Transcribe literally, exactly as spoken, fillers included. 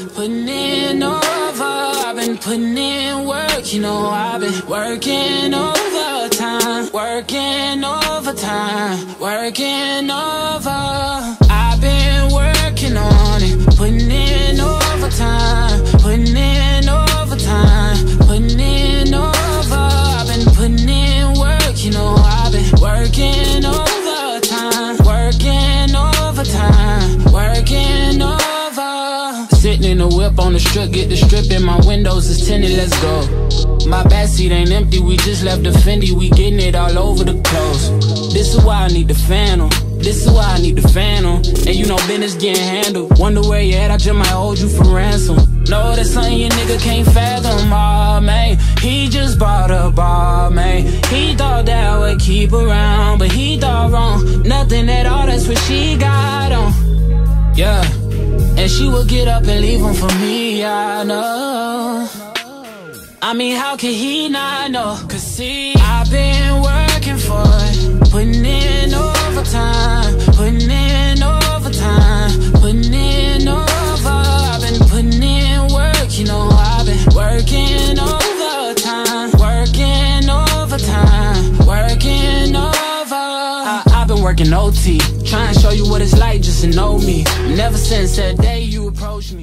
putting in over. I've been putting in work, you know I've been working overtime, working overtime, working over. I've been working on it, putting in overtime, putting in overtime, putting in over. I've been putting in work, you know I've been working overtime, working overtime, working over. Sitting in the whip on the strip, get the strip in my windows is tinted, let's go. My backseat ain't empty, we just left the Fendi, we getting it all over the clothes. This is why I need the phantom, this is why I need the phantom. And you know business getting handled, wonder where you at, I just might hold you for ransom. No, that's something your nigga can't fathom, aw, man. He just bought a bar, man. He thought that I would keep around, but he thought wrong. Nothing at all, that's what she got on. Yeah, and she would get up and leave him for me, I know. I mean, how can he not know? Cause see, I've been working for it, putting in overtime, putting in overtime, putting in over. I've been putting in work, you know I've been working overtime, working overtime, working over. I, I've been working O T, trying to show you what it's like just to know me. Never since that day you approached me.